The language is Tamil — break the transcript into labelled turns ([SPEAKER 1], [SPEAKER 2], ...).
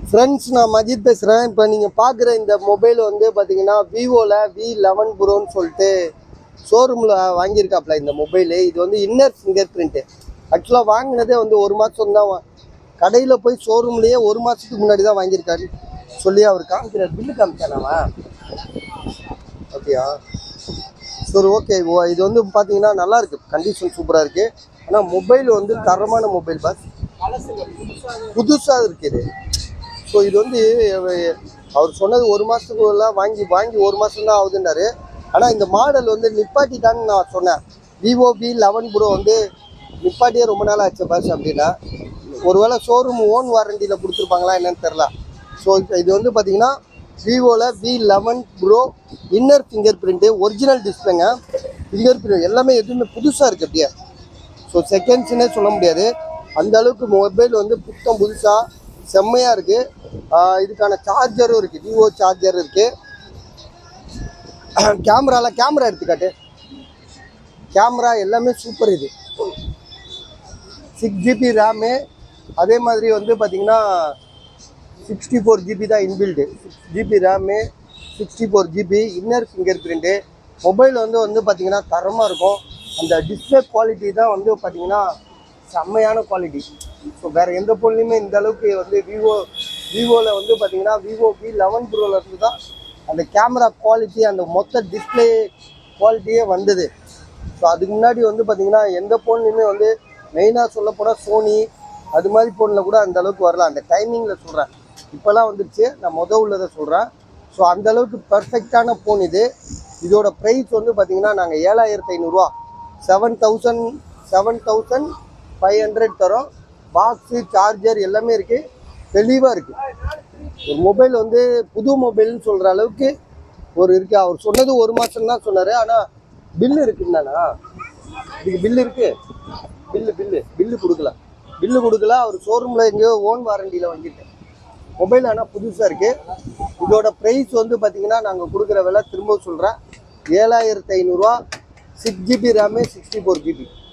[SPEAKER 1] ஃப்ரெண்ட்ஸ், நான் மஜித் பேசுகிறேன். இப்போ நீங்கள் பார்க்குற இந்த மொபைல் வந்து பார்த்தீங்கன்னா விவோவில் V11 ப்ரோன்னு சொல்லிட்டு ஷோரூமில் வாங்கியிருக்காப்புல இந்த மொபைலு. இது வந்து இன்னர் ஃபிங்கர் பிரிண்ட்டு. ஆக்சுவலாக வாங்கினதே வந்து 1 மாதம் தான். கடையில் போய் ஷோரூம்லேயே 1 மாதத்துக்கு முன்னாடி தான் வாங்கியிருக்காரு சொல்லி அவர் காமிக்கிறார். பில்லு காமிச்சானாவா? அப்படியா? சரி, ஓகே. இது வந்து பார்த்தீங்கன்னா நல்லாயிருக்கு, கண்டிஷன் சூப்பராக இருக்குது. ஆனால் மொபைல் வந்து தரமான மொபைல் பாஸ், புதுசாக இருக்குது. ஸோ இது வந்து அவர் சொன்னது 1 மாதத்துக்குலாம் வாங்கி 1 மாதம் தான் ஆகுதுன்னாரு. ஆனால் இந்த மாடல் வந்து நிப்பாட்டிட்டான்னு நான் சொன்னேன். விவோ V11 ப்ரோ வந்து நிப்பாட்டியே ரொம்ப நாள் ஆச்சு பாஸ் அப்படின்னா. ஒருவேளை ஷோரூம் ஓன் வாரண்டியில் கொடுத்துருப்பாங்களா என்னன்னு தெரில. ஸோ இது வந்து பார்த்தீங்கன்னா விவோவில் V11 pro inner finger print, original டிஸ்பிளேங்க. ஃபிங்கர் பிரிண்ட் எல்லாமே எதுவுமே புதுசாக இருக்குது அப்படியே. ஸோ செகண்ட்ஸ்னே சொல்ல முடியாது, அந்த அளவுக்கு மொபைல் வந்து புத்தம் புதுசாக செம்மையாக இருக்குது. இதுக்கான சார்ஜரும் இருக்குது, விவோ சார்ஜர் இருக்குது. கேமரா எடுத்துக்காட்டு, கேமரா எல்லாமே சூப்பர். இது 6 GB ரேமு. அதே மாதிரி வந்து பார்த்திங்கன்னா 64 GB தான் inbuilt. 6 GB RAM, 64 GB inner finger print. Mobile வந்து பார்த்திங்கன்னா தரமாக இருக்கும். அந்த டிஸ்பிளே குவாலிட்டி தான் வந்து பார்த்திங்கன்னா செம்மையான குவாலிட்டி. ஸோ வேறு எந்த ஃபோன்லையுமே இந்த அளவுக்கு வந்து விவோவில் வந்து பார்த்திங்கன்னா விவோ V11 ப்ரோவில் இருந்து தான் அந்த கேமரா குவாலிட்டி, அந்த மொத்த டிஸ்பிளே குவாலிட்டியே வந்தது. ஸோ அதுக்கு முன்னாடி வந்து பார்த்திங்கன்னா எந்த ஃபோன்லையுமே வந்து மெயினாக சொல்ல போனால் சோனி அது மாதிரி ஃபோனில் கூட அந்த அளவுக்கு வரல. அந்த டைமிங்கில் சொல்கிறேன், இப்போலாம் வந்துடுச்சு, நான் உள்ளதை சொல்கிறேன். ஸோ அந்தளவுக்கு பர்ஃபெக்டான ஃபோன் இது. இதோட ப்ரைஸ் வந்து பார்த்திங்கன்னா நாங்கள் 7500 7500 தரோம். பாக்ஸு, சார்ஜர் எல்லாமே இருக்குது, தெளிவாக இருக்குது. ஒரு மொபைல் வந்து புது மொபைல்னு சொல்கிற அளவுக்கு இருக்குது. அவர் சொன்னது 1 மாதம் தான் சொன்னார். ஆனால் பில்லு இருக்குன்னாண்ணா, இதுக்கு பில்லு இருக்குது. பில்லு கொடுக்கல. அவர் ஷோரூமில் எங்கேயோ ஓன் வாரண்டியில் வாங்கிட்டேன் மொபைல். ஆனால் புதுசாக இருக்குது. இதோட ப்ரைஸ் வந்து பார்த்திங்கன்னா நாங்கள் கொடுக்குற விலை திரும்ப சொல்கிறேன், 7500. 6 GB ரேமு, 64 GB.